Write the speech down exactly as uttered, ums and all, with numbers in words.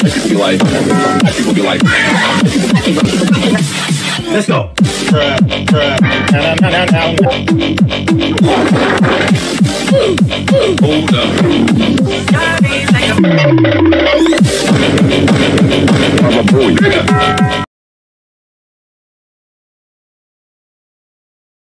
People be like, people be like, let's go. Hold up. I'm a boy.